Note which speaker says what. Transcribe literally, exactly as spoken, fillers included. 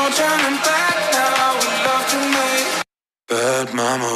Speaker 1: turning back now. We love to make bad mama.